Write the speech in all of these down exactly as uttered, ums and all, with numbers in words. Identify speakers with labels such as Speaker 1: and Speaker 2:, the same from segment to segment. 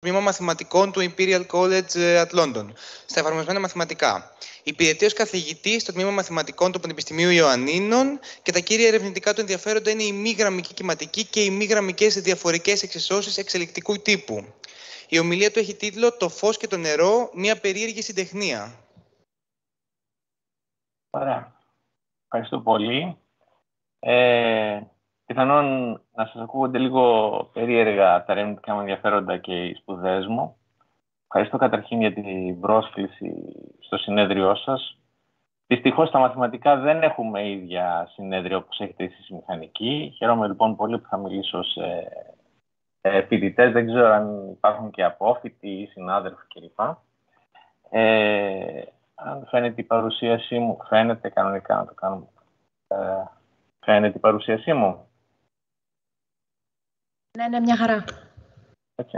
Speaker 1: τμήμα μαθηματικών του Imperial College at London, στα εφαρμοσμένα μαθηματικά. Υπηρετεί ως καθηγητής στο τμήμα μαθηματικών του Πανεπιστημίου Ιωαννίνων και τα κύρια ερευνητικά του ενδιαφέροντα είναι η μη γραμμική κυματική και οι μη γραμμικές διαφορικές εξισώσεις εξελικτικού τύπου. Η ομιλία του έχει τίτλο «Το φως και το νερό, μια περίεργη συντεχνία».
Speaker 2: Ωραία. Ευχαριστώ πολύ. Ε, πιθανόν να σας ακούγονται λίγο περίεργα τα ερευνητικά μου ενδιαφέροντα και οι σπουδές μου. Ευχαριστώ καταρχήν για την πρόσκληση στο συνέδριό σας. Δυστυχώς στα μαθηματικά δεν έχουμε ίδια συνέδρια όπως έχετε εσείς στη μηχανική. Χαίρομαι λοιπόν πολύ που θα μιλήσω σε φοιτητές. Δεν ξέρω αν υπάρχουν και απόφοιτοι ή συνάδελφοι κλπ. Ε, αν φαίνεται η παρουσίασή μου, φαίνεται κανονικά να το κάνουμε. Ε, φαίνεται η παρουσίασή μου.
Speaker 3: Ναι, ναι, μια χαρά.
Speaker 2: Έτσι.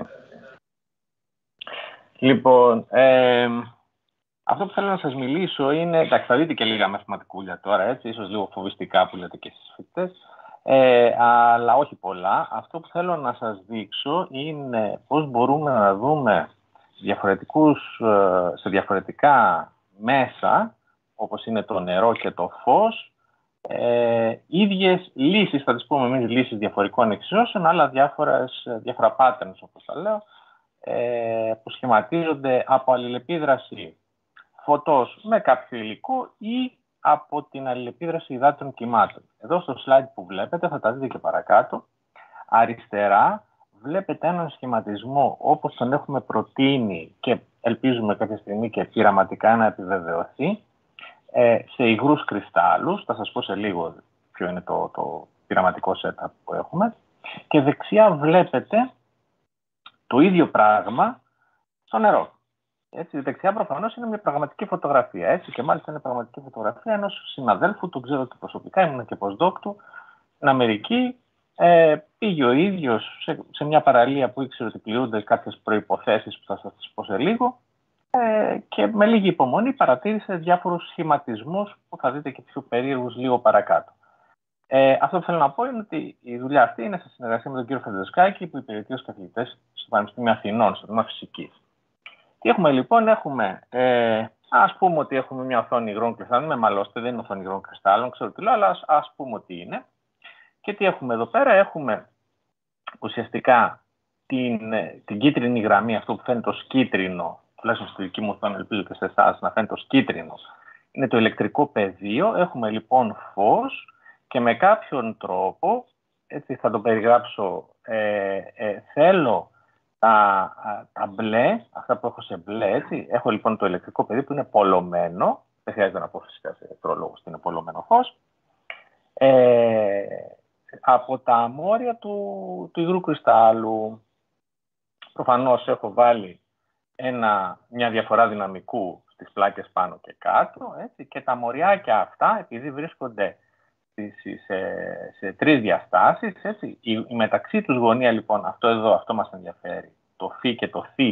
Speaker 2: Λοιπόν, ε, αυτό που θέλω να σας μιλήσω είναι, εντάξει, θα δείτε και λίγα μαθηματικούλια τώρα, έτσι, ίσως λίγο φοβιστικά που λέτε και εσείς φοιτητές, ε, αλλά όχι πολλά. Αυτό που θέλω να σας δείξω είναι πώς μπορούμε να δούμε διαφορετικούς, σε διαφορετικά μέσα, όπως είναι το νερό και το φως, ε, ίδιες λύσεις, θα τις πούμε εμείς λύσεις διαφορικών εξισώσεων, αλλά διάφορες, διάφορα patterns, όπως τα λέω, ε, που σχηματίζονται από αλληλεπίδραση φωτός με κάποιο υλικό ή από την αλληλεπίδραση υδάτων κυμάτων. Εδώ στο slide που βλέπετε, θα τα δείτε και παρακάτω, αριστερά βλέπετε έναν σχηματισμό όπως τον έχουμε προτείνει και ελπίζουμε κάποια στιγμή και πειραματικά να επιβεβαιωθεί, σε υγρούς κρυστάλλους. Θα σας πω σε λίγο ποιο είναι το, το πειραματικό setup που έχουμε. Και δεξιά βλέπετε το ίδιο πράγμα στο νερό. Έτσι, δεξιά προφανώς είναι μια πραγματική φωτογραφία. Έτσι, και μάλιστα είναι πραγματική φωτογραφία ενός συναδέλφου, τον ξέρω και προσωπικά, ήμουν και postdoc του, στην Αμερική. Ε, πήγε ο ίδιος σε, σε μια παραλία που ήξερε ότι πληρούνται κάποιες προϋποθέσεις που θα σας πω σε λίγο. Ε, και με λίγη υπομονή παρατήρησε διάφορους σχηματισμούς που θα δείτε και πιο περίεργους λίγο παρακάτω. Ε, αυτό που θέλω να πω είναι ότι η δουλειά αυτή είναι σε συνεργασία με τον κύριο Φεντεσκάκη που υπηρετεί ως καθηγητές στο Πανεπιστήμιο Αθηνών, στο τμήμα φυσικής. Τι έχουμε λοιπόν, έχουμε, ε, ας πούμε ότι έχουμε μια οθόνη υγρών κρυστάλλων, με μαλώστε, δεν είναι οθόνη υγρών κρυστάλλων, ξέρω τι λέω, αλλά ας, ας πούμε ότι είναι. Και τι έχουμε εδώ πέρα, έχουμε ουσιαστικά την, την κίτρινη γραμμή, αυτό που φαίνεται ως κίτρινο, τουλάχιστον στη δική μου οθόνη, ελπίζω και σε εσάς να φαίνεται ως κίτρινο, είναι το ηλεκτρικό πεδίο. Έχουμε λοιπόν φως και με κάποιον τρόπο, έτσι θα το περιγράψω, ε, ε, θέλω τα, τα μπλε, αυτά που έχω σε μπλε, έτσι. Έχω λοιπόν το ηλεκτρικό πεδίο που είναι πολλωμένο, δεν χρειάζεται να πω φυσικά σε πρόλογο ότι είναι πολλωμένο φως, ε, από τα αμόρια του, του υγρού κρυστάλλου. Προφανώς έχω βάλει ένα, μια διαφορά δυναμικού στις πλάκες πάνω και κάτω, έτσι, και τα μοριάκια αυτά, επειδή βρίσκονται σε, σε τρεις διαστάσεις, έτσι, η, η μεταξύ τους γωνία, λοιπόν, αυτό εδώ, αυτό μας ενδιαφέρει, το φ και το θ,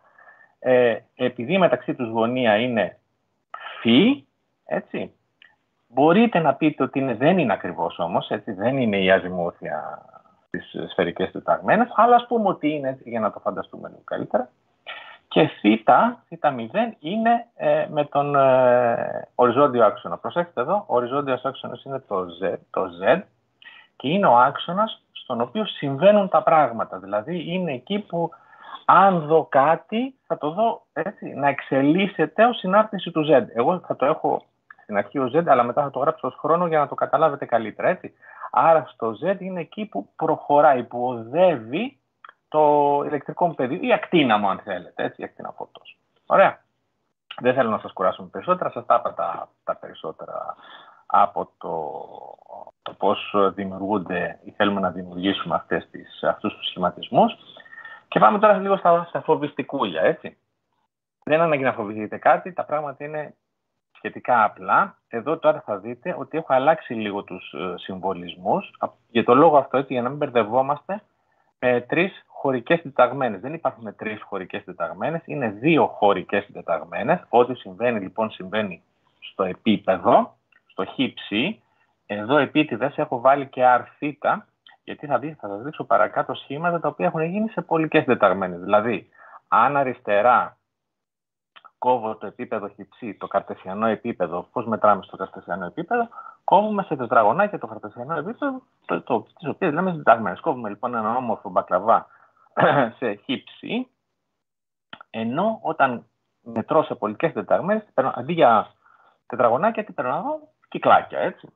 Speaker 2: ε, επειδή η μεταξύ τους γωνία είναι φ, έτσι, μπορείτε να πείτε ότι είναι, δεν είναι ακριβώς όμως, έτσι, δεν είναι η αζημούθια στις σφαιρικές τεταγμένες, αλλά ας πούμε ότι είναι, έτσι, για να το φανταστούμε λίγο καλύτερα. Και θ, θ μηδέν είναι ε, με τον ε, οριζόντιο άξονα. Προσέξτε εδώ, ο οριζόντιος άξονας είναι το Z, το Z και είναι ο άξονας στον οποίο συμβαίνουν τα πράγματα. Δηλαδή είναι εκεί που αν δω κάτι θα το δω, έτσι, να εξελίσσεται ως συνάρτηση του Z. Εγώ θα το έχω στην αρχή ως Z, αλλά μετά θα το γράψω ως χρόνο για να το καταλάβετε καλύτερα. Έτσι. Άρα στο Z είναι εκεί που προχωράει, που οδεύει το ηλεκτρικό μου πεδίο, η ακτίνα μου αν θέλετε, έτσι, η ακτίνα φωτός. Ωραία. Δεν θέλω να σας κουράσουμε περισσότερα, σας τα είπα τα, τα περισσότερα από το, το πώς δημιουργούνται ή θέλουμε να δημιουργήσουμε αυτές τις, αυτούς τους σχηματισμούς. Και πάμε τώρα λίγο στα, στα φοβιστικούλια, έτσι. Δεν ανάγκη να φοβηθείτε κάτι, τα πράγματα είναι σχετικά απλά. Εδώ τώρα θα δείτε ότι έχω αλλάξει λίγο τους ε, συμβολισμούς. Για το λόγο αυτό, έτσι, για να μην μπερδευόμαστε, με τρεις χωρικές τεταγμένες. Δεν υπάρχουν τρεις χωρικές τεταγμένες, είναι δύο χωρικές τεταγμένες. Ό,τι συμβαίνει λοιπόν συμβαίνει στο επίπεδο, στο χ ψ. Εδώ επίτηδες έχω βάλει και αρθήτα Γιατί θα, δει, θα σας δείξω παρακάτω σχήματα τα οποία έχουν γίνει σε πολικές δεταγμένες. Δηλαδή, αν αριστερά κόβω το επίπεδο χυψή, το καρτεσιανό επίπεδο, πώς μετράμε στο καρτεσιανό επίπεδο, κόβουμε σε τετραγωνάκια το καρτεσιανό επίπεδο, το, το, τις οποίες λέμε δεταγμένες. Κόβουμε λοιπόν έναν όμορφο μπακλαβά σε χύψη, ενώ όταν μετρώ σε πολικές δεταγμένες, αντί για τετραγωνάκια, τι παίρνω εδώ, κυκλάκια, έτσι.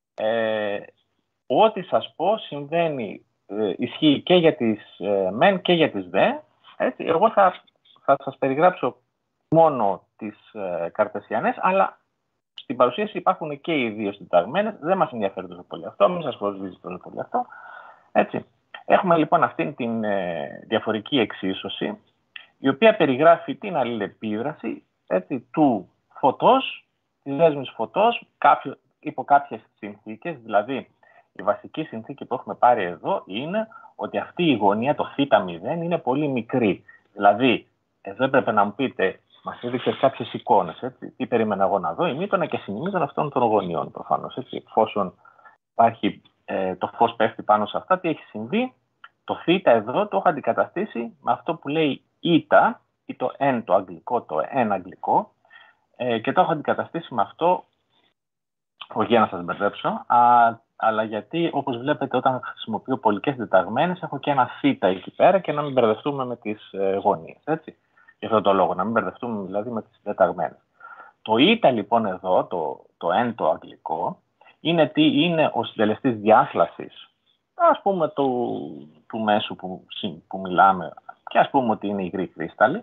Speaker 2: Ε, ό,τι σας πω συμβαίνει, ε, ισχύει και για τις ε, μεν και για τις δε, έτσι. Εγώ θα, θα σας περιγράψω μόνο τις ε, καρτεσιανές, αλλά στην παρουσίαση υπάρχουν και οι δύο συνταγμένες. Δεν μας ενδιαφέρει τόσο πολύ αυτό, μην σας προσβίζει τόσο πολύ αυτό. Έτσι. Έχουμε λοιπόν αυτήν την ε, διαφορική εξίσωση, η οποία περιγράφει την αλληλεπίδραση, έτσι, του φωτός, της δέσμης φωτός, κάποιο, υπό κάποιες συνθήκες. Δηλαδή, η βασική συνθήκη που έχουμε πάρει εδώ είναι ότι αυτή η γωνία, το θ μηδέν, είναι πολύ μικρή. Δηλαδή, εδώ έπρεπε να μου πείτε, μας έδειξε κάποιες εικόνες, έτσι, τι περίμενα εγώ να δω, ημίτονα και συνημίτονα αυτών των γωνιών, προφανώς, έτσι. Εφόσον υπάρχει, ε, το φως πέφτει πάνω σε αυτά, τι έχει συμβεί, το θ εδώ το έχω αντικαταστήσει με αυτό που λέει ήτα, ή το εν το αγγλικό, το εν αγγλικό, ε, και το έχω αντικαταστήσει με αυτό, όχι για να σας μπερδέψω, α, αλλά γιατί, όπως βλέπετε, όταν χρησιμοποιώ πολικές δεταγμένες, έχω και ένα θ εκεί πέρα και να μην μπερδευτούμε με τις ε, γωνίες, έτσι. Γι' αυτόν τον λόγο, να μην μπερδευτούμε δηλαδή με τις δεταγμένες. Το ήτα λοιπόν εδώ, το, το εν το αγγλικό, είναι, τι, είναι ο συντελεστής διάσλασης, ας πούμε, του, του μέσου που, που μιλάμε, και ας πούμε ότι είναι υγρή κρίσταλη,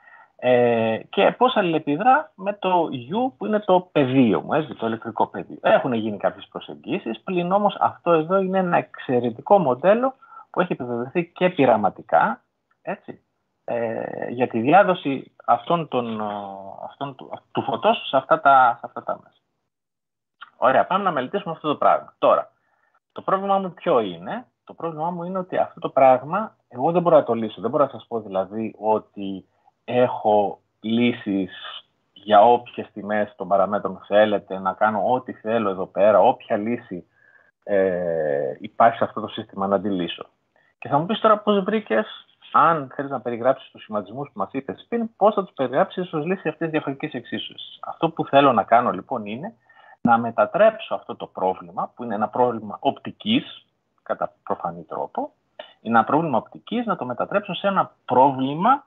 Speaker 2: ε, και πώς αλληλεπιδρά με το U που είναι το πεδίο μου, έτσι, το ηλεκτρικό πεδίο. Έχουν γίνει κάποιες προσεγγίσεις, πλην όμως αυτό εδώ είναι ένα εξαιρετικό μοντέλο που έχει επιβεβαιωθεί και πειραματικά, έτσι, ε, για τη διάδοση αυτών των, αυτών του, του φωτός σε αυτά τα, σε αυτά τα μέσα. Ωραία, πάμε να μελετήσουμε αυτό το πράγμα. Τώρα, το πρόβλημά μου ποιο είναι? Το πρόβλημά μου είναι ότι αυτό το πράγμα εγώ δεν μπορώ να το λύσω. Δεν μπορώ να σας πω δηλαδή ότι έχω λύσεις για όποιες τιμές των παραμέτρων θέλετε, να κάνω ό,τι θέλω εδώ πέρα, όποια λύση ε, υπάρχει σε αυτό το σύστημα να τη λύσω. Και θα μου πεις τώρα πώς βρήκες, αν θέλεις να περιγράψεις τους σχηματισμούς που μας είπες πριν, πώς θα τους περιγράψεις ως λύση αυτής της διαφορετικής εξίσωσης. Αυτό που θέλω να κάνω λοιπόν είναι να μετατρέψω αυτό το πρόβλημα, που είναι ένα πρόβλημα οπτικής, κατά προφανή τρόπο, είναι ένα πρόβλημα οπτικής, να το μετατρέψω σε ένα πρόβλημα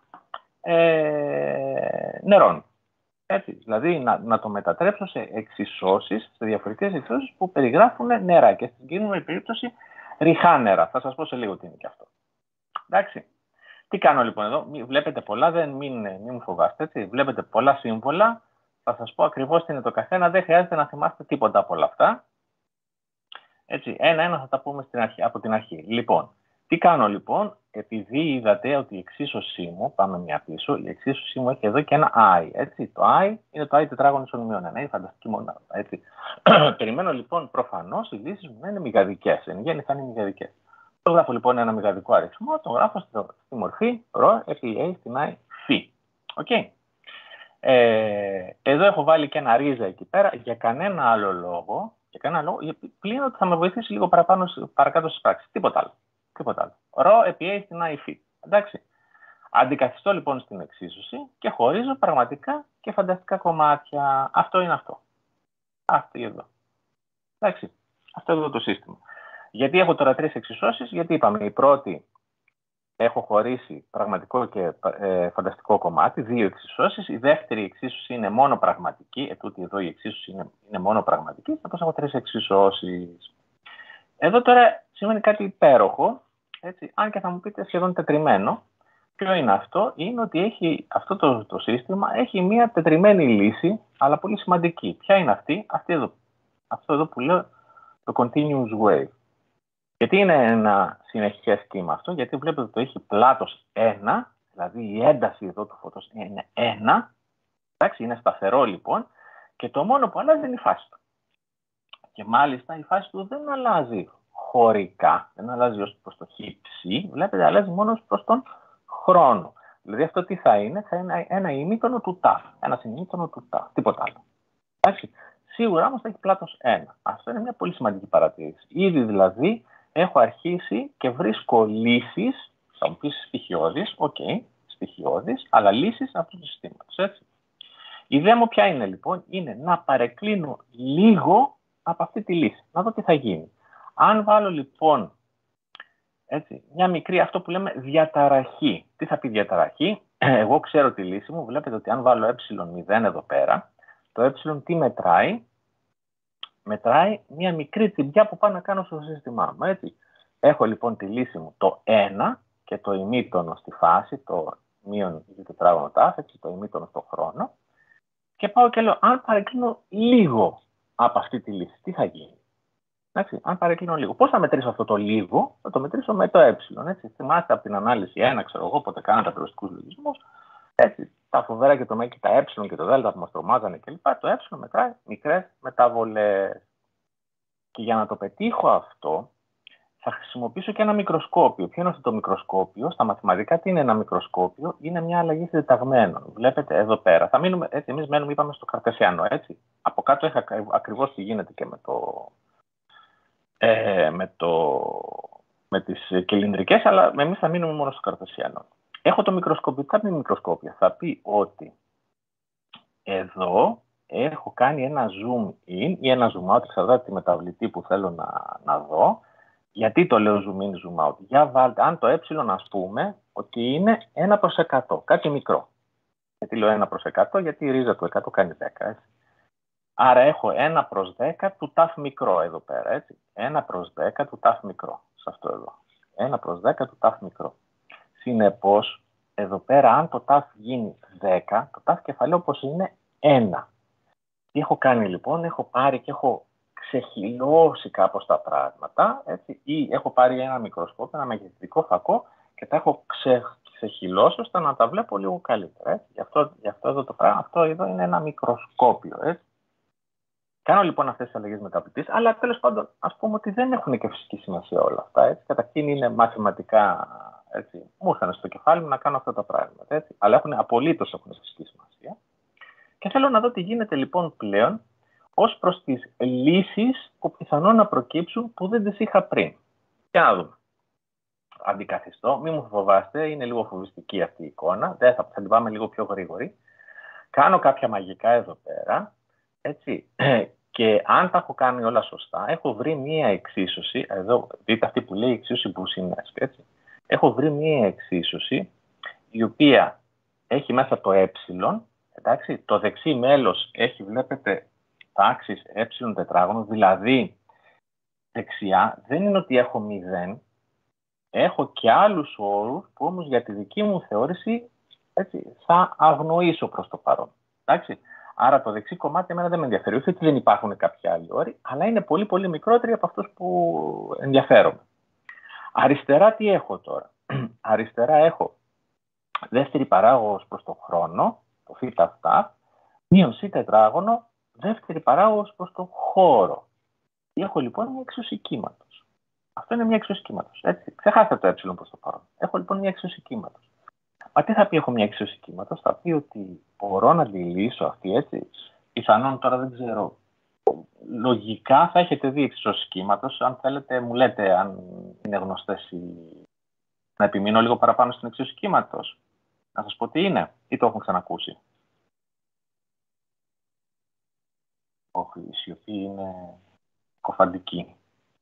Speaker 2: ε, νερών. Έτσι, δηλαδή να, να το μετατρέψω σε εξισώσεις, σε διαφορετικές εξισώσεις που περιγράφουν νερά και στην συγκεκριμένη περίπτωση ρηχά νερά. Θα σας πω σε λίγο τι είναι και αυτό. Εντάξει. Τι κάνω λοιπόν εδώ? Βλέπετε πολλά, δεν, μην, μην μου φοβάστε, έτσι. Βλέπετε πολλά σύμβολα. Θα σας πω ακριβώς τι είναι το καθένα, δεν χρειάζεται να θυμάστε τίποτα από όλα αυτά. Έτσι, ένα-ένα θα τα πούμε στην αρχή, από την αρχή. Λοιπόν, τι κάνω λοιπόν? Επειδή είδατε ότι η εξίσωσή μου, πάμε μια πίσω, η εξίσωσή μου έχει εδώ και ένα i, έτσι. Το i είναι το i τετράγωνο ισονομιών ένα, είναι φανταστική μονάδα, έτσι. Περιμένω λοιπόν προφανώς οι λύσεις μου να είναι μηγαδικές, εν γέννη θα είναι μηγαδικές. Το γράφω λοιπόν ένα μηγαδικό αριθμό, το γράφω στη, στη μορφή ρ επί a στην i φ. Okay. Ε, εδώ έχω βάλει και ένα ρίζα εκεί πέρα για κανένα άλλο λόγο, για κανένα λόγο, πλην ότι θα με βοηθήσει λίγο παραπάνω, παρακάτω στις πράξεις. Τίποτα άλλο. Τίποτα άλλο. Ρο επί a στην i φ. Εντάξει. Αντικαθιστώ λοιπόν στην εξίσωση και χωρίζω πραγματικά και φανταστικά κομμάτια. Αυτό είναι αυτό. Αυτό εδώ. Εντάξει. Αυτό εδώ το σύστημα. Γιατί έχω τώρα τρεις εξισώσεις? Γιατί είπαμε η πρώτη έχω χωρίσει πραγματικό και ε, φανταστικό κομμάτι, δύο εξισώσεις. Η δεύτερη εξίσωση είναι μόνο πραγματική. Ετούτη εδώ η εξίσωση είναι, είναι μόνο πραγματική. Και πώς έχω τρεις εξισώσεις. Εδώ τώρα σημαίνει κάτι υπέροχο, έτσι, αν και θα μου πείτε σχεδόν τετριμένο. Ποιο είναι αυτό? Είναι ότι έχει, αυτό το, το σύστημα έχει μια τετριμένη λύση, αλλά πολύ σημαντική. Ποια είναι αυτή? Αυτή εδώ, αυτό εδώ που λέω το continuous wave. Γιατί είναι ένα συνεχές κύμα αυτό? Γιατί βλέπετε ότι το έχει πλάτος ένα, δηλαδή η ένταση εδώ του φωτός είναι ένα, εντάξει, είναι σταθερό λοιπόν, και το μόνο που αλλάζει είναι η φάση του. Και μάλιστα η φάση του δεν αλλάζει χωρικά, δεν αλλάζει ως προς το χύψη, βλέπετε αλλάζει μόνο ως προς τον χρόνο. Δηλαδή αυτό τι θα είναι? Θα είναι ένα ημίτονο του ταφ, ένα ημίτονο του ταφ, τίποτα άλλο. Εντάξει. Σίγουρα όμως θα έχει πλάτος ένα. Αυτό είναι μια πολύ σημαντική παρατήρηση. Ήδη δηλαδή έχω αρχίσει και βρίσκω λύσεις, θα μου πεις στοιχειώδεις, οκ, okay, στοιχειώδεις, αλλά λύσεις αυτού του συστήματος, έτσι. Η ιδέα μου ποια είναι λοιπόν, είναι να παρεκκλίνω λίγο από αυτή τη λύση, να δω τι θα γίνει. Αν βάλω λοιπόν, έτσι, μια μικρή, αυτό που λέμε διαταραχή. Τι θα πει διαταραχή? Εγώ ξέρω τη λύση μου, βλέπετε ότι αν βάλω ε μηδέν εδώ πέρα, το ε τι μετράει? Μετράει μια μικρή τσιμπιά που πάω να κάνω στο σύστημά μου, έτσι. Έχω λοιπόν τη λύση μου το ένα και το ημίτονο στη φάση, το μείον ή τετράγωνο τάφ, έτσι, το ημίτονο στο χρόνο, και πάω και λέω, αν παρεκκλίνω λίγο από αυτή τη λύση, τι θα γίνει? Έτσι, αν παρεκκλίνω λίγο. Πώς θα μετρήσω αυτό το λίγο? Θα το μετρήσω με το ε. Έτσι. Θυμάστε από την ανάλυση ένα, ξέρω εγώ, πότε κάνατε περιοριστικούς λογισμούς. Έτσι, τα φοβερά και το με και τα ε και το δ που μας τρομάζανε κλπ. Το ε μετράει μικρές μεταβολές. Και για να το πετύχω αυτό, θα χρησιμοποιήσω και ένα μικροσκόπιο. Ποιο είναι αυτό το μικροσκόπιο? Στα μαθηματικά, τι είναι ένα μικροσκόπιο? Είναι μια αλλαγή συντεταγμένων. Βλέπετε εδώ πέρα. Θα μείνουμε, έτσι, εμείς μένουμε, είπαμε, στο καρτεσιανό. Έτσι. Από κάτω έχει ακριβώς τι γίνεται και με το. Ε, με, το, με τις κυλινδρικές, αλλά εμείς θα μείνουμε μόνο στο καρτεσιανό. Έχω το μικροσκόπιο. Κάποια μικροσκόπια θα πει ότι εδώ έχω κάνει ένα zoom in ή ένα zoom out, εξαρτάται τη μεταβλητή που θέλω να, να δω. Γιατί το λέω zoom in, zoom out? Για βάλτε, αν το ε, ας πούμε, ότι είναι ένα προς εκατό, κάτι μικρό. Γιατί λέω ένα προς εκατό? Γιατί η ρίζα του εκατό κάνει δέκα, έτσι. Άρα έχω ένα προς δέκα του τάφ μικρό εδώ πέρα, έτσι. ένα προς δέκα του τάφ μικρό, σε αυτό εδώ. ένα προς δέκα του τάφ μικρό. Συνεπώς, εδώ πέρα, αν το τάφ γίνει δέκα, το τάφ κεφαλαίο όπως είναι ένα. Τι έχω κάνει λοιπόν? Έχω πάρει και έχω ξεχυλώσει κάπως τα πράγματα, έτσι, ή έχω πάρει ένα μικροσκόπιο, ένα μεγεθυντικό φακό και τα έχω ξε, ξεχυλώσει ώστε να τα βλέπω λίγο καλύτερα. Έτσι. Γι' αυτό, γι' αυτό εδώ το πράγμα, αυτό εδώ είναι ένα μικροσκόπιο. Έτσι. Κάνω λοιπόν αυτές τις αλλαγές μεταβλητής, αλλά τέλος πάντων ας πούμε ότι δεν έχουν και φυσική σημασία όλα αυτά. Έτσι. Καταρχήν είναι μαθηματικά, έτσι, μου ήρθαν στο κεφάλι μου να κάνω αυτά τα πράγματα. Έτσι. Αλλά έχουν, απολύτως έχουν φυσική σημασία. Και θέλω να δω τι γίνεται λοιπόν πλέον ως προς τις λύσεις που πιθανόν να προκύψουν που δεν τις είχα πριν. Για να δούμε. Αντικαθιστώ, μην μου φοβάστε, είναι λίγο φοβιστική αυτή η εικόνα, δεν θα, θα την πάμε λίγο πιο γρήγορη. Κάνω κάποια μαγικά εδώ πέρα, έτσι, και αν τα έχω κάνει όλα σωστά, έχω βρει μία εξίσωση, εδώ δείτε αυτή που λέει εξίσωση Μπουσινέσκ, έτσι. Έχω βρει μία εξίσωση η οποία έχει μέσα το ε, εντάξει, το δεξί μέλος έχει, βλέπετε, τάξεις ε τετράγωνο, δηλαδή δεξιά δεν είναι ότι έχω μηδέν, έχω και άλλους όρους που όμως για τη δική μου θεώρηση, έτσι, θα αγνοήσω προς το παρόν. Εντάξει. Άρα το δεξί κομμάτι εμένα δεν με ενδιαφέρει, όχι ότι δεν υπάρχουν κάποιοι άλλοι όροι, αλλά είναι πολύ πολύ μικρότεροι από αυτούς που ενδιαφέρομαι. Αριστερά τι έχω τώρα? Αριστερά έχω δεύτερη παράγωγος προς το χρόνο, το φ αυτά, μείον σ τετράγωνο, δεύτερη παράγωγος προς το χώρο. Έχω λοιπόν μια εξίσωση κύματος. Αυτό είναι μια εξίσωση κύματος. Έτσι. Ξεχάστε το ε προς το παρόν. Έχω λοιπόν μια εξίσωση κύματος. Μα τι θα πει έχω μια εξίσωση κύματος? Θα πει ότι μπορώ να τη λύσω αυτή, έτσι. Πιθανόν τώρα δεν ξέρω. Λογικά θα έχετε δει εξίσωση κύματος. Αν θέλετε μου λέτε αν είναι γνωστές οι... Να επιμείνω λίγο παραπάνω στην εξίσωση κύματος. Να σας πω τι είναι ή το έχουμε ξανακούσει? Όχι, η σιωπή είναι κοφαντική.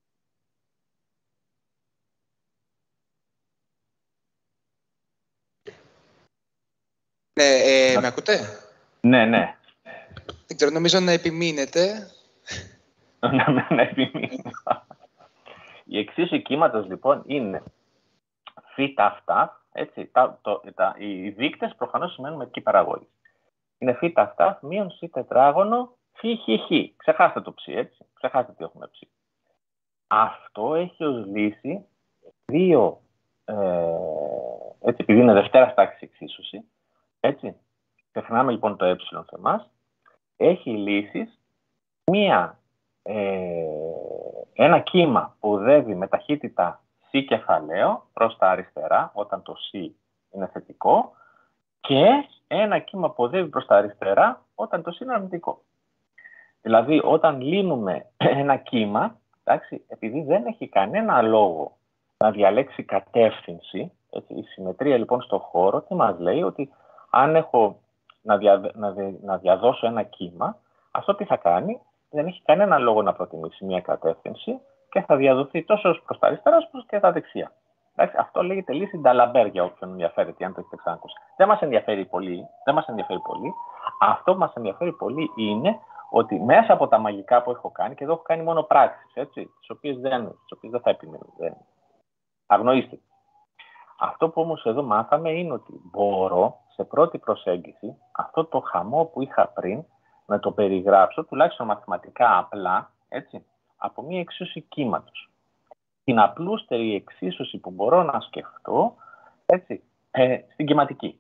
Speaker 1: Ναι, ε, με ακούτε?
Speaker 2: Ναι, ναι.
Speaker 1: Δεν ξέρω, νομίζω να επιμείνετε.
Speaker 2: να, να επιμείνω. Η εξίσωση κύματος λοιπόν είναι φ αυτά, έτσι, τα, το, τα, οι δείκτες προφανώς σημαίνουν μερική παραγωγή. Είναι φ αυτά μείον σ τετράγωνο φ χ χ. Ξεχάστε το ψ, έτσι. Ξεχάστε τι έχουμε ψ. Αυτό έχει ως λύση δύο, ε, έτσι, επειδή είναι δευτέρα τάξη εξίσωση, έτσι, ξεχνάμε λοιπόν το ε σε εμάς, έχει λύσεις μία, ε, ένα κύμα που οδεύει με ταχύτητα σ κεφαλαίο προς τα αριστερά, όταν το σ είναι θετικό, και ένα κύμα που οδεύει προς τα αριστερά, όταν το σ είναι αρνητικό. Δηλαδή, όταν λύνουμε ένα κύμα, Εντάξει, επειδή δεν έχει κανένα λόγο να διαλέξει κατεύθυνση, έτσι, η συμμετρία λοιπόν στο χώρο, τι μας λέει, ότι αν έχω να, δια, να, δια, να διαδώσω ένα κύμα, αυτό τι θα κάνει, δεν έχει κανένα λόγο να προτιμήσει μια κατεύθυνση και θα διαδοθεί τόσο προς τα αριστερά όσο προς και τα δεξιά. Εντάξει, αυτό λέγεται λύση Νταλαμπέρ για όποιον ενδιαφέρεται, αν το έχετε ξανακούσει. Δεν μας ενδιαφέρει πολύ, δεν μας ενδιαφέρει πολύ. Αυτό που μας ενδιαφέρει πολύ είναι ότι μέσα από τα μαγικά που έχω κάνει, και εδώ έχω κάνει μόνο πράξεις, έτσι, τις οποίες δεν, τις οποίες δεν θα επιμείνω, δεν αγνοήστε. Αυτό που όμως εδώ μάθαμε είναι ότι μπορώ σε πρώτη προσέγγιση αυτό το χαμό που είχα πριν να το περιγράψω, τουλάχιστον μαθηματικά απλά, έτσι, από μία εξίσωση κύματος. Την απλούστερη εξίσωση που μπορώ να σκεφτώ, έτσι, ε, στην κυματική.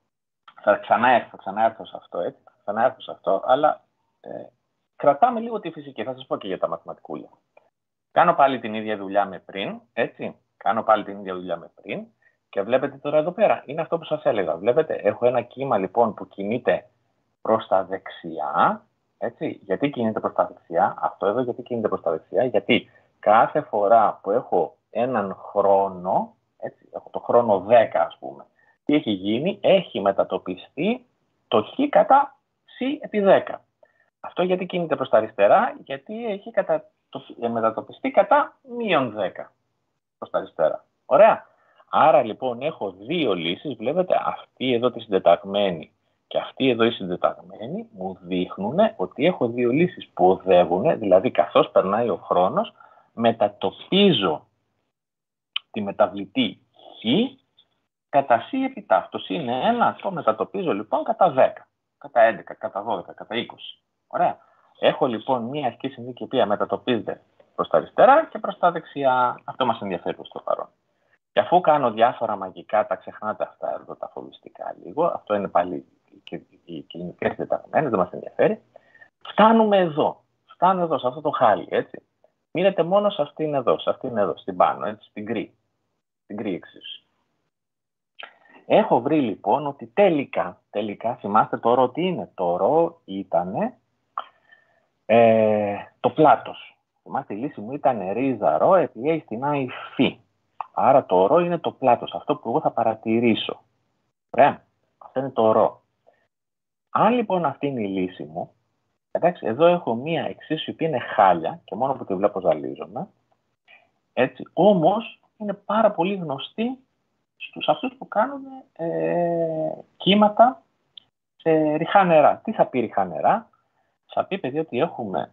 Speaker 2: Θα ξαναέρθω, ξαναέρθω σε αυτό, έτσι, θα ξαναέρθω σε αυτό, αλλά ε, κρατάμε λίγο τη φυσική. Θα σας πω και για τα μαθηματικούλια. Κάνω πάλι την ίδια δουλειά με πριν, έτσι, κάνω πάλι την ίδια δουλειά με πριν και βλέπετε τώρα εδώ πέρα, είναι αυτό που σας έλεγα. Βλέπετε, έχω ένα κύμα λοιπόν που κινείται προς τα δεξιά, έτσι, γιατί κινείται προς τα δεξιά, αυτό εδώ γιατί κινείται προς τα δεξιά, γιατί κάθε φορά που έχω έναν χρόνο, έτσι, έχω το χρόνο δέκα ας πούμε, τι έχει γίνει, έχει μετατοπιστεί το χ κατά ψ επί δέκα. Αυτό γιατί κινείται προς τα αριστερά, γιατί έχει κατα... το... μετατοπιστεί κατά μείον δέκα προς τα αριστερά. Ωραία. Άρα λοιπόν έχω δύο λύσεις, βλέπετε αυτή εδώ τη συντεταγμένη και αυτή εδώ η συντεταγμένη μου δείχνουν ότι έχω δύο λύσεις που οδεύουν, δηλαδή καθώς περνάει ο χρόνος, μετατοπίζω τη μεταβλητή χ κατά σ επί τ. Το σ είναι ένα, το μετατοπίζω λοιπόν κατά δέκα, κατά έντεκα, κατά δώδεκα, κατά είκοσι. Ωραία. Έχω λοιπόν μία ασκή συνθήκη η οποία μετατοπίζεται προς τα αριστερά και προς τα δεξιά. Αυτό μας ενδιαφέρει προς το παρόν. Και αφού κάνω διάφορα μαγικά, τα ξεχνάτε αυτά εδώ, τα φοβιστικά λίγο. Αυτό είναι πάλι οι κοινωνικές συντεταγμένες, δεν μας ενδιαφέρει. Φτάνουμε εδώ. Φτάνω εδώ, σε αυτό το χάλι, έτσι. Μείνετε μόνο σε αυτήν εδώ, σε αυτήν εδώ, στην πάνω, έτσι, στην γκρι. Στην γκρι εξίσου. Έχω βρει λοιπόν ότι τελικά, τελικά, θυμάστε το ρο τι είναι. Το ρο ήταν ε, το πλάτος. Θυμάστε η λύση μου ήταν ρίζα ρο επί a στην i φ. Άρα το ρο είναι το πλάτος, αυτό που εγώ θα παρατηρήσω. Ωραία, αυτό είναι το ρο. Αν λοιπόν αυτή είναι η λύση μου, εντάξει, εδώ έχω μία εξίσωση που είναι χάλια και μόνο που τη βλέπω ζαλίζομαι, έτσι, όμως είναι πάρα πολύ γνωστή στους αυτούς που κάνουν ε, κύματα σε ρηχά νερά. Τι θα πει ρηχά νερά? Θα πει, παιδί, ότι έχουμε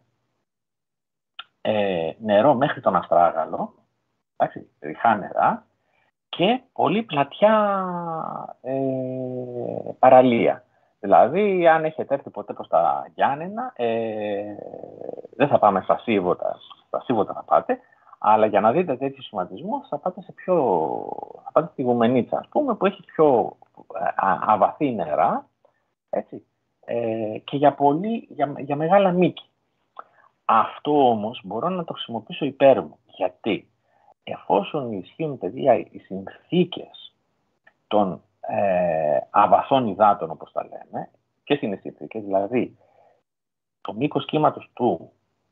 Speaker 2: ε, νερό μέχρι τον αστράγαλο, εντάξει, ρηχά νερά και πολύ πλατιά ε, παραλία. Δηλαδή, αν έχετε έρθει ποτέ προς τα Γιάννενα, ε, δεν θα πάμε στα Σίβωτα, στα Σίβωτα θα πάτε, αλλά για να δείτε τέτοιου σχηματισμού θα πάτε σε πιο, θα πάτε στη Γουμενίτσα, ας πούμε, που έχει πιο α, αβαθή νερά, έτσι, ε, και για, πολύ, για, για μεγάλα μήκη. Αυτό όμως μπορώ να το χρησιμοποιήσω υπέρ μου. Γιατί? Εφόσον ισχύουν, παιδιά, οι συνθήκες των ε, αβαθών υδάτων, όπως τα λέμε, και είναι οι συνθήκες, δηλαδή το μήκος κύματος του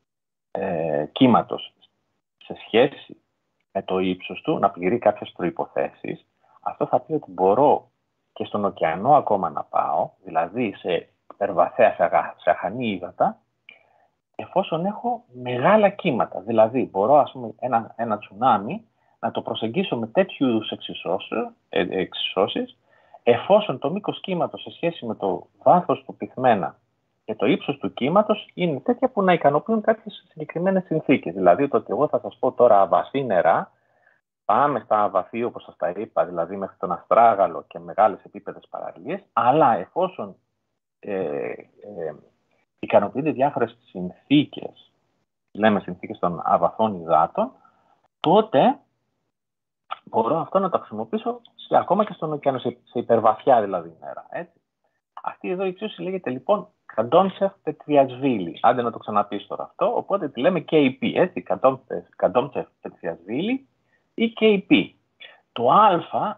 Speaker 2: ε, κύματος σε σχέση με το ύψος του να πληρεί κάποιες προϋποθέσεις, αυτό θα πει ότι μπορώ και στον ωκεανό ακόμα να πάω, δηλαδή σε υπερβαθέα, σε αχανή ύδατα, εφόσον έχω μεγάλα κύματα. Δηλαδή, μπορώ, ας πούμε, ένα, ένα τσουνάμι να το προσεγγίσω με τέτοιου είδους εξισώσεις, εφόσον το μήκος κύματος σε σχέση με το βάθος του πυθμένα και το ύψος του κύματος είναι τέτοια που να ικανοποιούν κάποιες συγκεκριμένες συνθήκες. Δηλαδή, το ότι εγώ θα σας πω τώρα αβαθή νερά, πάμε στα αβαθή, όπως σας τα είπα, δηλαδή μέχρι τον αστράγαλο και μεγάλες επίπεδες παραλίες, αλλά εφόσον ε, ε, ικανοποιούνται διάφορες συνθήκες, λέμε συνθήκες των αβαθών υδάτων, τότε μπορώ αυτό να το χρησιμοποιήσω σε, ακόμα και στον ωκεανό, σε, σε υπερβαθιά δηλαδή νερά. Έτσι. Αυτή εδώ η εξίσωση λέγεται λοιπόν Καντόμτσεφ-Πετριασβίλη. Άντε να το ξαναπείς τώρα αυτό, οπότε τη λέμε κέι πι, έτσι, Καντόμτσεφ-Πετριασβίλη ή κέι πι. Το α,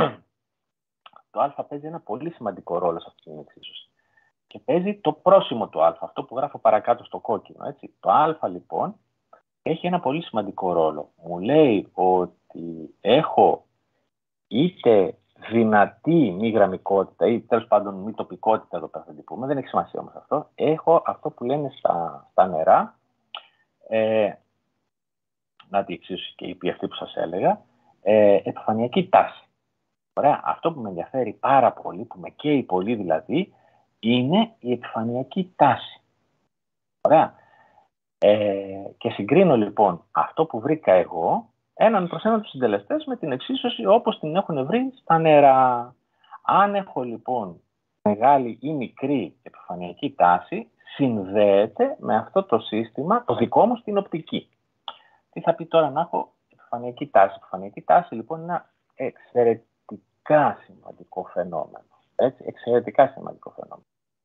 Speaker 2: το α παίζει ένα πολύ σημαντικό ρόλο σε αυτή την εξίσωση. Και παίζει το πρόσημο του α, αυτό που γράφω παρακάτω στο κόκκινο. Έτσι. Το α λοιπόν έχει ένα πολύ σημαντικό ρόλο. Μου λέει ότι έχω είτε δυνατή μη γραμμικότητα ή τέλος πάντων μη τοπικότητα, εδώ πέρα θα την πούμε, δεν έχει σημασία όμως αυτό. Έχω αυτό που λένε στα, στα νερά, ε, να τη εξίσου και η πει αυτή που σας έλεγα, ε, επιφανειακή τάση. Ωραία. Αυτό που με ενδιαφέρει πάρα πολύ, που με καίει πολύ δηλαδή, είναι η επιφανειακή τάση. Ωραία. Ε, και συγκρίνω λοιπόν αυτό που βρήκα εγώ, έναν προς έναν τους συντελεστές, με την εξίσωση όπως την έχουν βρει στα νερά. Αν έχω λοιπόν μεγάλη ή μικρή επιφανειακή τάση, συνδέεται με αυτό το σύστημα, το δικό μου στην οπτική. Τι θα πει τώρα να έχω επιφανειακή τάση? Επιφανειακή τάση λοιπόν είναι ένα εξαιρετικά σημαντικό φαινόμενο. Έτσι, εξαιρετικά σημαντικό φαινόμενο.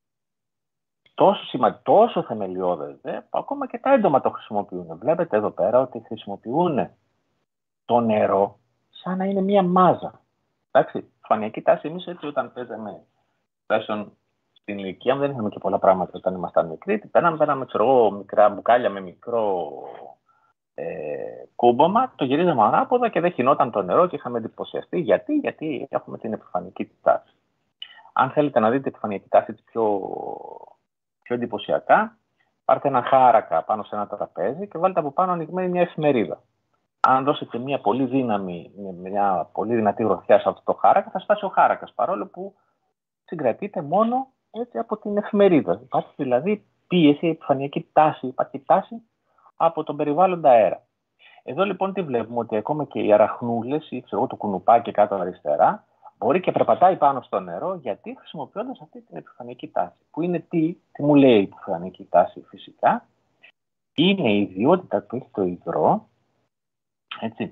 Speaker 2: Τόσο, σημα... τόσο θεμελιώδες, δε, που ακόμα και τα έντομα το χρησιμοποιούν. Βλέπετε εδώ πέρα ότι χρησιμοποιούν το νερό σαν να είναι μία μάζα. Εντάξει, φανειακή τάση εμείς έτσι όταν παίζαμε, τουλάχιστον στην ηλικία μου δεν είχαμε και πολλά πράγματα όταν ήμασταν μικροί. Παίρναμε, παίρναμε ξέρω, μικρά μπουκάλια με μικρό ε, κούμπομα, το γυρίζαμε ανάποδα και δεν χυνόταν το νερό και είχαμε εντυπωσιαστεί. Γιατί, Γιατί έχουμε την επιφανειακή τάση. Αν θέλετε να δείτε επιφανειακή τάση πιο... πιο εντυπωσιακά, πάρτε ένα χάρακα πάνω σε ένα τραπέζι και βάλτε από πάνω ανοιγμένη μια εφημερίδα. Αν δώσετε μια πολύ, δύναμη, μια πολύ δυνατή γροθιά σε αυτό το χάρακα, θα σπάσει ο χάρακας, παρόλο που συγκρατείται μόνο έτσι από την εφημερίδα. Υπάρχει δηλαδή πίεση, επιφανειακή τάση, υπάρχει τάση από τον περιβάλλοντα αέρα. Εδώ λοιπόν τι βλέπουμε, ότι ακόμα και οι αραχνούλες ή ξέρω, το κουνουπάκι κάτω αριστερά, μπορεί και περπατάει πάνω στο νερό, γιατί χρησιμοποιώντας αυτή την επιφανειακή τάση. Που είναι τι, τι μου λέει η επιφανειακή τάση φυσικά, είναι η ιδιότητα που έχει το υγρό, έτσι,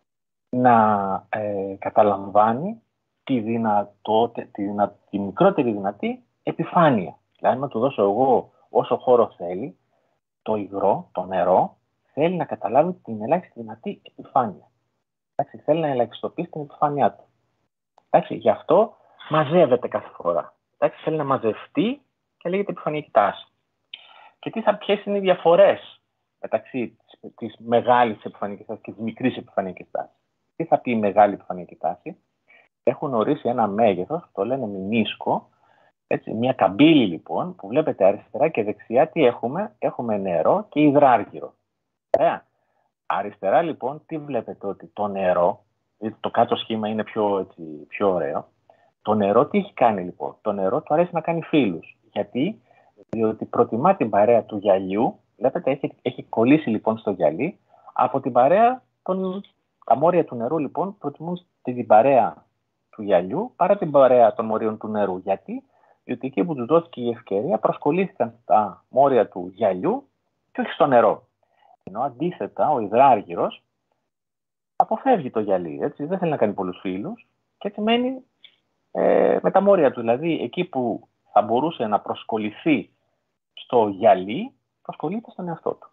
Speaker 2: να ε, καταλαμβάνει τη, δυνατότητα, τη, δυνα, τη μικρότερη δυνατή επιφάνεια. Δηλαδή να του δώσω εγώ όσο χώρο θέλει, το υγρό, το νερό, θέλει να καταλάβει την ελάχιστη δυνατή επιφάνεια. Εντάξει, θέλει να ελαχιστοποιήσει την επιφάνειά του. Εντάξει, γι' αυτό μαζεύεται κάθε φορά. Εντάξει, θέλει να μαζευτεί και λέγεται επιφανειακή τάση. Και τι θα, ποιες είναι οι διαφορές μεταξύ της μεγάλης επιφανειακής τάσης και της μικρής επιφανειακής τάσης? Τι θα πει η μεγάλη επιφανειακή τάση? Έχουν ορίσει ένα μέγεθος, το λένε μηνίσκο, έτσι, μια καμπύλη λοιπόν, που βλέπετε αριστερά και δεξιά τι έχουμε? Έχουμε νερό και υδράργυρο. Ωραία. Αριστερά λοιπόν τι βλέπετε? Ότι το νερό, το κάτω σχήμα είναι πιο, έτσι, πιο ωραίο. Το νερό τι έχει κάνει λοιπόν? Το νερό του αρέσει να κάνει φίλους. Γιατί? Διότι προτιμά την παρέα του γυαλιού. Βλέπετε, έχει, έχει κολλήσει λοιπόν στο γυαλί. Από την παρέα, των, τα μόρια του νερού λοιπόν προτιμούν την παρέα του γυαλιού παρά την παρέα των μορίων του νερού. Γιατί? Διότι εκεί που τους δόθηκε η ευκαιρία προσκολήθηκαν στα μόρια του γυαλιού και όχι στο νερό. Ενώ αντίθετα ο υδράργυρος αποφεύγει το γυαλί, έτσι, δεν θέλει να κάνει πολλούς φίλους και έτσι μένει ε, με τα μόρια του. Δηλαδή εκεί που θα μπορούσε να προσκοληθεί στο γυαλί, προσκολείται στον εαυτό του.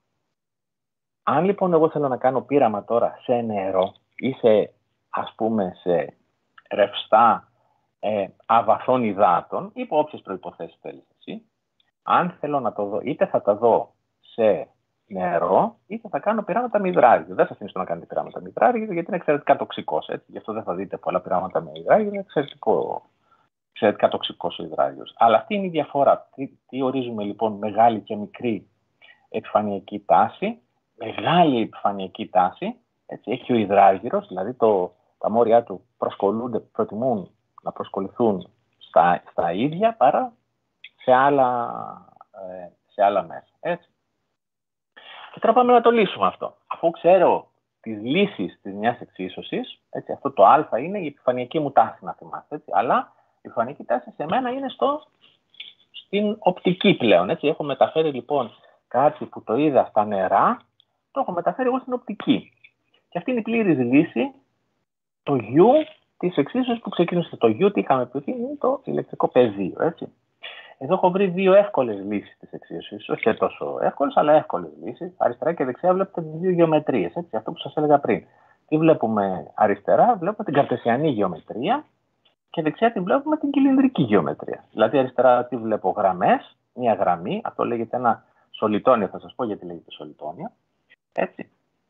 Speaker 2: Αν λοιπόν εγώ θέλω να κάνω πείραμα τώρα σε νερό ή σε, ας πούμε, σε ρευστά ε, αβαθών υδάτων, υπό όποιες προϋποθέσεις θέλεις εσύ, αν θέλω να το δω, είτε θα τα δω σε νερό, είτε θα κάνω πειράματα με υδράργυρο. Δεν θα αφήσω να κάνετε πειράματα με υδράργυρο, γιατί είναι εξαιρετικά τοξικός. Γι' αυτό δεν θα δείτε πολλά πειράματα με υδράργυρο, είναι εξαιρετικό, εξαιρετικά τοξικός ο υδράργυρος. Αλλά αυτή είναι η διαφορά. Τι, τι ορίζουμε λοιπόν μεγάλη και μικρή επιφανειακή τάση? Μεγάλη επιφανειακή τάση, έτσι, έχει ο υδράργυρος, δηλαδή το, τα μόρια του προσκολούνται, προτιμούν να προσκοληθούν στα, στα ίδια παρά σε άλλα, ε, σε άλλα μέσα. Έτσι. Και τώρα πάμε να το λύσουμε αυτό. Αφού ξέρω τις λύσεις της μιας εξίσωσης, έτσι, αυτό το α είναι η επιφανειακή μου τάση, να θυμάστε. Έτσι, αλλά η επιφανειακή τάση σε μένα είναι στο, στην οπτική πλέον. Έτσι. Έχω μεταφέρει λοιπόν κάτι που το είδα στα νερά, το έχω μεταφέρει εγώ στην οπτική. Και αυτή είναι η πλήρης λύση, το U της εξίσωσης που ξεκίνησε. Το U, τι είχαμε πει, είναι το ηλεκτρικό πεδίο. Έτσι. Εδώ έχω βρει δύο εύκολες λύσεις της εξίσωσης, όχι και τόσο εύκολες, αλλά εύκολες λύσεις. Αριστερά και δεξιά βλέπετε τις δύο γεωμετρίες, έτσι, αυτό που σας έλεγα πριν. Τι βλέπουμε αριστερά? Βλέπουμε την καρτεσιανή γεωμετρία και δεξιά τη βλέπουμε την κυλινδρική γεωμετρία. Δηλαδή αριστερά τι βλέπω? Γραμμές, μια γραμμή, αυτό λέγεται ένα σολιτόνιο, θα σας πω γιατί λέγεται σολιτόνιο. Έτσι.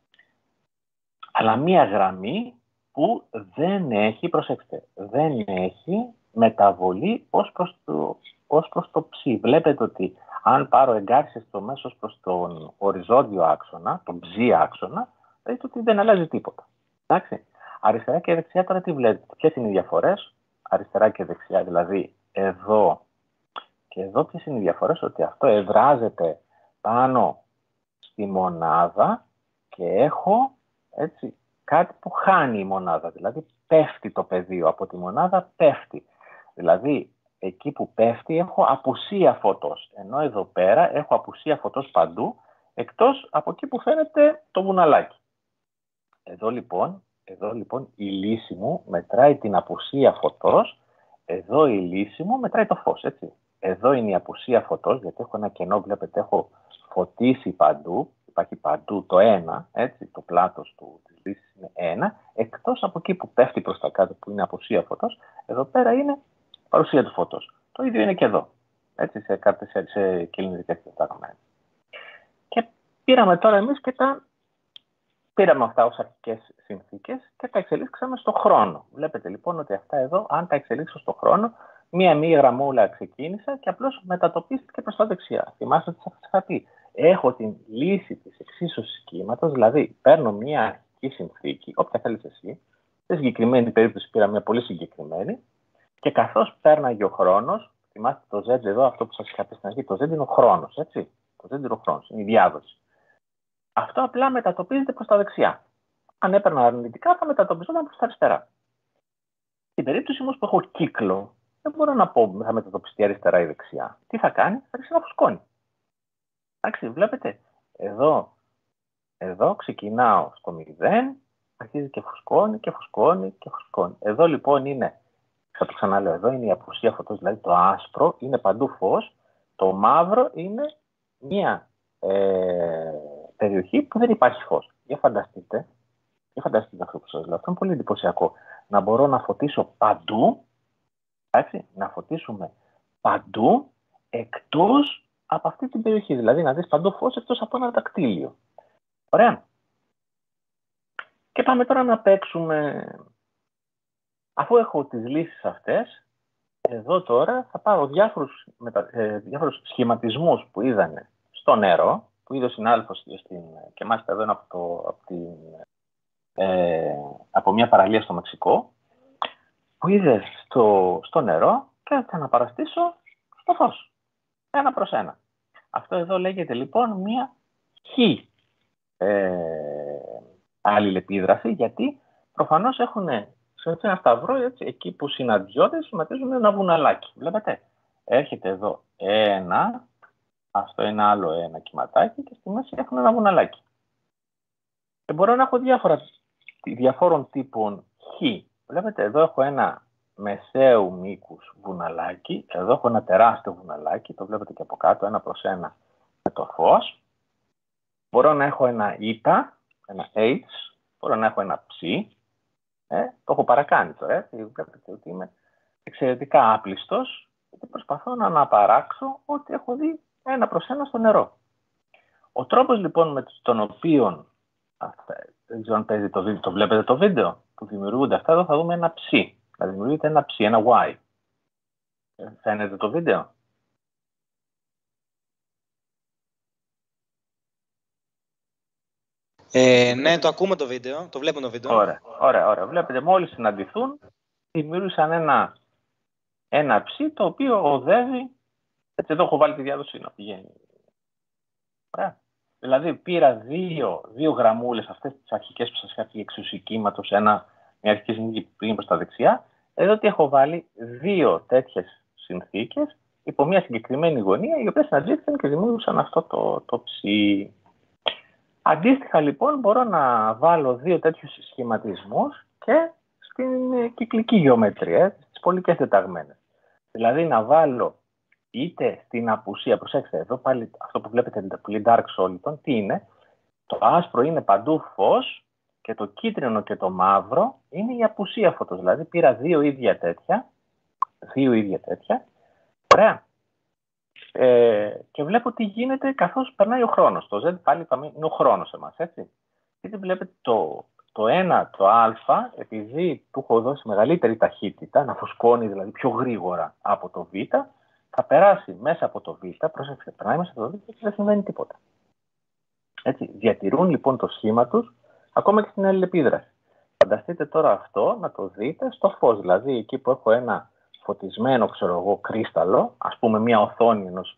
Speaker 2: Αλλά μία γραμμή που δεν έχει, προσέξτε, δεν έχει μεταβολή ως προς το, ως προς το ψ. Βλέπετε ότι αν πάρω εγκάρσιες στο μέσο ως προς τον οριζόντιο άξονα, τον ψ άξονα, δείτε ότι δεν αλλάζει τίποτα. Εντάξει. Αριστερά και δεξιά τώρα τι βλέπετε, ποιες είναι οι διαφορές, αριστερά και δεξιά, δηλαδή εδώ και εδώ ποιες είναι οι διαφορές, ότι αυτό εδράζεται πάνω στη μονάδα και έχω έτσι κάτι που χάνει η μονάδα, δηλαδή πέφτει το πεδίο από τη μονάδα, πέφτει. Δηλαδή εκεί που πέφτει έχω απουσία φωτός, ενώ εδώ πέρα έχω απουσία φωτός παντού, εκτός από εκεί που φαίνεται το βουναλάκι. Εδώ λοιπόν, εδώ λοιπόν η λύση μου μετράει την απουσία φωτός, εδώ η λύση μου μετράει το φως, έτσι. Εδώ είναι η απουσία φωτός, γιατί έχω ένα κενό, βλέπετε, έχω φωτίσει παντού, υπάρχει παντού το ένα, έτσι, το πλάτος του, της λύσης είναι ένα, εκτός από εκεί που πέφτει προς τα κάτω, που είναι απουσία φωτός, εδώ πέρα είναι παρουσία του φωτός. Το ίδιο είναι και εδώ, έτσι, σε, σε, σε κυλινδρικές τετράγωνα. Και πήραμε τώρα εμείς και τα... Πήραμε αυτά ως αρχικές συνθήκες και τα εξελίξαμε στο χρόνο. Βλέπετε λοιπόν ότι αυτά εδώ, αν τα εξελίξω στο χρόνο, μία μία γραμμούλα ξεκίνησα και απλώς μετατοπίστηκε προς τα δεξιά. Θυμάστε ότι σας είχα πει. Έχω την λύση της εξίσωσης κύματος, δηλαδή παίρνω μία αρχική συνθήκη, όποια θέλεις εσύ, σε συγκεκριμένη περίπτωση πήρα μία πολύ συγκεκριμένη, και καθώς πέρναγε ο χρόνος, θυμάστε το Z εδώ, αυτό που σας είχα πει στην αρχή, το Z είναι ο χρόνος, έτσι. Το Z είναι ο χρόνος, είναι η διάδοση. Αυτό απλά μετατοπίζεται προς τα δεξιά. Αν έπαιρνα αρνητικά, θα μετατοπιζόταν προς τα αριστερά. Στην περίπτωση όμως που έχω κύκλο, δεν μπορώ να πω θα μετατοπιστεί αριστερά ή δεξιά. Τι θα κάνει, θα αρχίσει να φουσκώνει. Εντάξει, βλέπετε, εδώ, εδώ ξεκινάω στο μηδέν, αρχίζει και φουσκώνει και φουσκώνει και φουσκώνει. Εδώ λοιπόν είναι, θα το ξαναλέω, εδώ είναι η απουσία φωτός, δηλαδή το άσπρο, είναι παντού φως, το μαύρο είναι μία ε, περιοχή που δεν υπάρχει φως. Για φανταστείτε, για φανταστείτε αυτό που σας λέω. Αυτό είναι πολύ εντυπωσιακό. Να μπορώ να φωτίσω παντού, εντάξει, να φωτίσουμε παντού, εκτός από αυτή την περιοχή. Δηλαδή να δεις παντού φως εκτός από ένα δακτύλιο. Ωραία. Και πάμε τώρα να παίξουμε. Αφού έχω τις λύσεις αυτές, εδώ τώρα θα πάρω διάφορους, μετα... ε, διάφορους σχηματισμούς που είδανε στο νερό, που είδε ο συνάδελφος και μάλιστα εδώ από, το, από, την, ε, από μια παραλία στο Μεξικό, που είδε στο, στο νερό και θα αναπαραστήσω στο φως. Ένα προς ένα. Αυτό εδώ λέγεται λοιπόν μια χ ε, αλληλεπίδραση, γιατί προφανώς έχουν σε ένα σταυρό, έτσι, εκεί που συναντιόνται σχηματίζουν ένα βουναλάκι. Βλέπετε, έρχεται εδώ ένα, αυτό είναι άλλο ένα κυματάκι και στη μέση έχουν ένα βουναλάκι. Και μπορώ να έχω διάφορα, διαφόρων τύπων χ. Βλέπετε, εδώ έχω ένα μεσαίου μήκους βουναλάκι, εδώ έχω ένα τεράστιο βουναλάκι, το βλέπετε και από κάτω, ένα προς ένα με το φως. Μπορώ να έχω ένα η, ένα H, μπορώ να έχω ένα ψ, ε, το έχω παρακάνει τώρα, ε, βλέπετε ότι είμαι εξαιρετικά άπλιστος και προσπαθώ να αναπαράξω ό,τι έχω δει ένα προς ένα στο νερό. Ο τρόπος λοιπόν με τον οποίο, αυτά, δεν ξέρω αν παίζει το βίντεο, το βλέπετε το βίντεο που δημιουργούνται αυτά, εδώ θα δούμε ένα ψ, θα δημιουργείται ένα ψ, ένα Y. Ε, φαίνεται το βίντεο.
Speaker 1: Ε, ναι, το ακούμε το βίντεο, το βλέπουμε το βίντεο.
Speaker 2: Ωραία, ωραία, ωραία. Βλέπετε, μόλις συναντηθούν, δημιούργησαν ένα, ένα ψ, το οποίο οδεύει, έτσι εδώ έχω βάλει τη διάδοση να πηγαίνει. Ωραία. Δηλαδή πήρα δύο, δύο γραμμούλες, αυτές τις αρχικές που σας είχα πει εξουσικήματος, ένα, μια αρχική συνθήκη που πήγαινε προς τα δεξιά. Εδώ τι έχω βάλει, δύο τέτοιες συνθήκες υπό μια συγκεκριμένη γωνία, οι οποίες συναντήθηκαν και δημιούργησαν αυτό το, το ψ. Αντίστοιχα λοιπόν μπορώ να βάλω δύο τέτοιους σχηματισμούς και στην κυκλική γεωμετρία, στις πολικές τεταγμένες. Δηλαδή να βάλω είτε στην απουσία, προσέξτε εδώ πάλι αυτό που βλέπετε πολύ dark solid, τι είναι, το άσπρο είναι παντού φως και το κίτρινο και το μαύρο είναι η απουσία φωτός. Δηλαδή πήρα δύο ίδια τέτοια, δύο ίδια τέτοια, ωραία. Ε, και βλέπω τι γίνεται καθώς περνάει ο χρόνος. Το Z πάλι είναι ο χρόνος εμάς, έτσι. Και βλέπετε το, το ένα, το α, επειδή του έχω δώσει μεγαλύτερη ταχύτητα, να φουσκώνει δηλαδή πιο γρήγορα από το β, θα περάσει μέσα από το β, πρόσεξε, περνάει μέσα από το β και δεν συμβαίνει τίποτα. Έτσι, διατηρούν λοιπόν το σχήμα τους, ακόμα και στην αλληλεπίδραση. Φανταστείτε τώρα αυτό να το δείτε στο φως, δηλαδή εκεί που έχω ένα φωτισμένο, ξέρω εγώ, κρίσταλο, ας πούμε μια οθόνη ενός,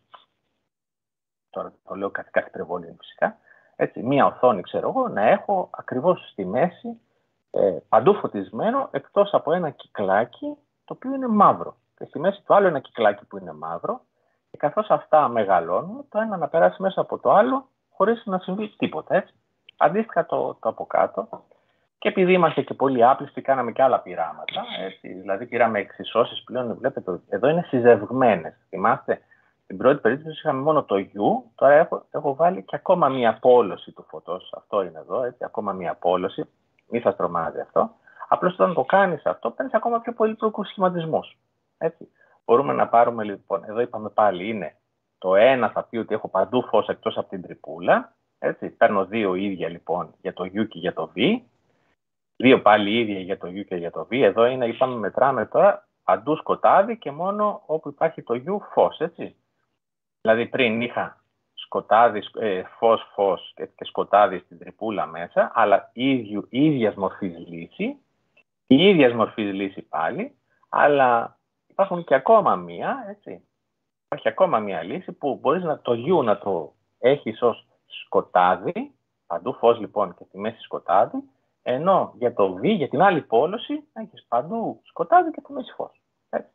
Speaker 2: τώρα το λέω κάτι κάτι υπερβολή φυσικά, έτσι, μια οθόνη, ξέρω εγώ, να έχω ακριβώς στη μέση, ε, παντού φωτισμένο, εκτός από ένα κυκλάκι, το οποίο είναι μαύρο. Και στη μέση του άλλο ένα κυκλάκι που είναι μαύρο, και καθώς αυτά μεγαλώνουν, το ένα να περάσει μέσα από το άλλο, χωρίς να συμβεί τίποτα, έτσι. Αντίστοιχα το, το από κάτω. Και επειδή είμαστε και πολύ άπλιστοι, κάναμε και άλλα πειράματα. Έτσι, δηλαδή, πήραμε εξισώσεις πλέον. Βλέπετε, εδώ είναι συζευγμένες. Θυμάστε, στην πρώτη περίπτωση είχαμε μόνο το U. Τώρα έχω, έχω βάλει και ακόμα μία απόλωση του φωτός. Αυτό είναι εδώ, έτσι, ακόμα μία απόλωση. Μη σας τρομάζει αυτό. Απλώς όταν το κάνεις αυτό, παίρνεις ακόμα πιο πολύπλοκους σχηματισμούς. Έτσι. Μπορούμε να πάρουμε λοιπόν, εδώ είπαμε πάλι, είναι το ένα θα πει ότι έχω παντού φως εκτός από την τρυπούλα. Έτσι. Παίρνω δύο ίδια λοιπόν για το U και για το V. Δύο πάλι ίδια για το U και για το V. Εδώ είναι, είπαμε, μετράμε τώρα παντού σκοτάδι και μόνο όπου υπάρχει το U φως, έτσι. Δηλαδή πριν είχα σκοτάδι, ε, φως, φως και, και σκοτάδι στην τρυπούλα μέσα, αλλά ίδιου, ίδιας μορφής λύση, η ίδιας μορφής λύση πάλι, αλλά υπάρχουν και ακόμα μία, έτσι. Υπάρχει ακόμα μία λύση που μπορείς να, το U να το έχεις ως σκοτάδι, παντού φως λοιπόν και στη μέση σκοτάδι, ενώ για το V, για την άλλη πόλωση, έχεις παντού σκοτάδι και τη μέση φως. Έτσι.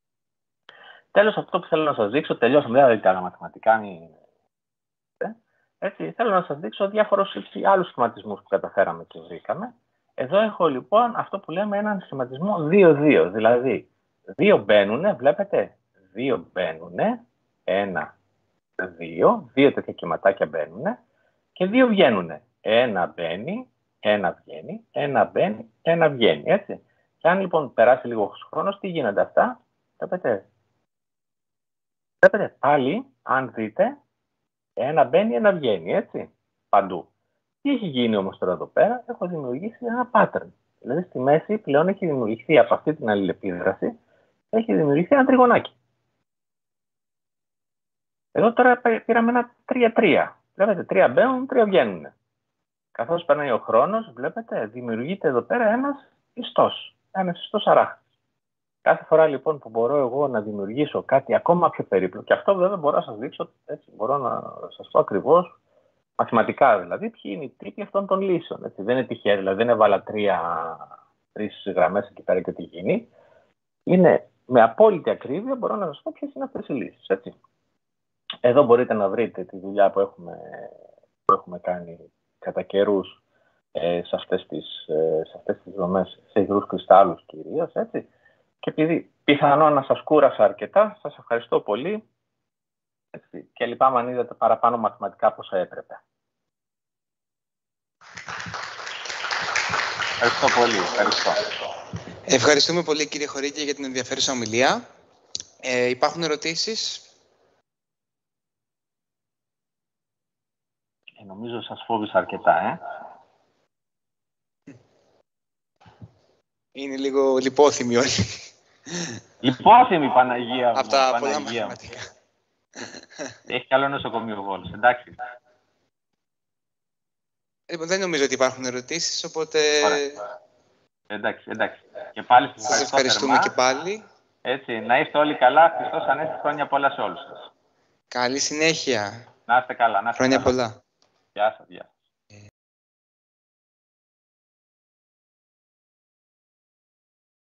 Speaker 2: Τέλος, αυτό που θέλω να σας δείξω, τελειώσαμε, δεν τα μαθηματικά, έτσι, θέλω να σας δείξω διάφορους άλλους σχηματισμούς που καταφέραμε και βρήκαμε. Εδώ έχω λοιπόν αυτό που λέμε έναν σχηματισμό δύο δύο, δηλαδή δύο μπαίνουνε, βλέπετε, δύο μπαίνουνε, ένα, δύο, δύο τέτοια κυματάκια μπαίνουνε και δύο βγαίνουνε. Ένα μπαίνει, ένα βγαίνει, ένα μπαίνει, ένα βγαίνει, έτσι. Και αν λοιπόν περάσει λίγο χρόνος, τι γίνονται αυτά, βλέπετε, βλέπετε πάλι, αν δείτε, ένα μπαίνει, ένα βγαίνει, έτσι, παντού. Τι έχει γίνει όμως τώρα εδώ πέρα, έχω δημιουργήσει ένα pattern. Δηλαδή στη μέση πλέον έχει δημιουργηθεί από αυτή την αλληλεπίδραση, έχει δημιουργηθεί ένα τριγωνάκι. Εδώ τώρα πήραμε ένα τρία τρία. Βλέπετε, τρία μπαίνουν, τρία βγαίνουν. Καθώς περνάει ο χρόνος, βλέπετε, δημιουργείται εδώ πέρα ένας ιστός, ένας ιστός αράχτης. Κάθε φορά λοιπόν που μπορώ εγώ να δημιουργήσω κάτι ακόμα πιο περίπλοκο, και αυτό βέβαια μπορώ να σας δείξω, έτσι, μπορώ να σας πω ακριβώς, μαθηματικά δηλαδή, ποιοι είναι οι τύποι αυτών των λύσεων. Έτσι. Δεν είναι τυχαία, δηλαδή δεν έβαλα τρία, τρεις γραμμές εκεί πέρα και τι γίνει. Είναι με απόλυτη ακρίβεια, μπορώ να σας πω ποιες είναι αυτές οι λύσεις. Έτσι. Εδώ μπορείτε να βρείτε τη δουλειά που έχουμε, που έχουμε κάνει κατά καιρούς ε, σε αυτές τις, ε, σε αυτές τις δομές, σε υγρούς κρυστάλλους κυρίως, έτσι. Και επειδή πιθανόν να σας κούρασα αρκετά, σας ευχαριστώ πολύ, έτσι, και λυπάμαι αν είδατε παραπάνω μαθηματικά από όσα έπρεπε. Ευχαριστώ πολύ. Ευχαριστώ.
Speaker 1: Ευχαριστούμε πολύ κύριε Χωρίκη για την ενδιαφέρουσα ομιλία. Ε, υπάρχουν ερωτήσεις?
Speaker 2: Ε, νομίζω σας φόβησα αρκετά, ε.
Speaker 1: Είναι λίγο λιπόθυμοι όλοι.
Speaker 2: Λιπόθυμη Παναγία μου.
Speaker 1: Αυτά
Speaker 2: Παναγία
Speaker 1: πολλά
Speaker 2: μου.
Speaker 1: μαθηματικά.
Speaker 2: Έχει καλό νοσοκομείο Βόλος, εντάξει.
Speaker 1: Λοιπόν, δεν νομίζω ότι υπάρχουν ερωτήσεις, οπότε...
Speaker 2: Ωραία. Εντάξει, εντάξει. Και πάλι σας,
Speaker 1: σας ευχαριστούμε θερμά. Και πάλι.
Speaker 2: Έτσι, να είστε όλοι καλά. Χριστός Ανέστη, χρόνια πολλά σε όλους σας.
Speaker 1: Καλή συνέχεια.
Speaker 2: Να είστε καλά. Να είστε
Speaker 1: χρόνια
Speaker 2: καλά.
Speaker 1: πολλά.
Speaker 2: Γεια σας. Γεια.